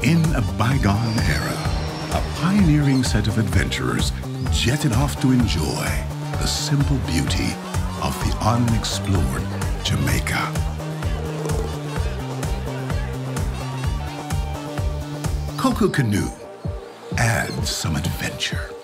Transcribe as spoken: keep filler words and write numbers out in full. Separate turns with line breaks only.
In a bygone era, a pioneering set of adventurers jetted off to enjoy the simple beauty of the unexplored Jamaica. Koko Kanu adds some adventure.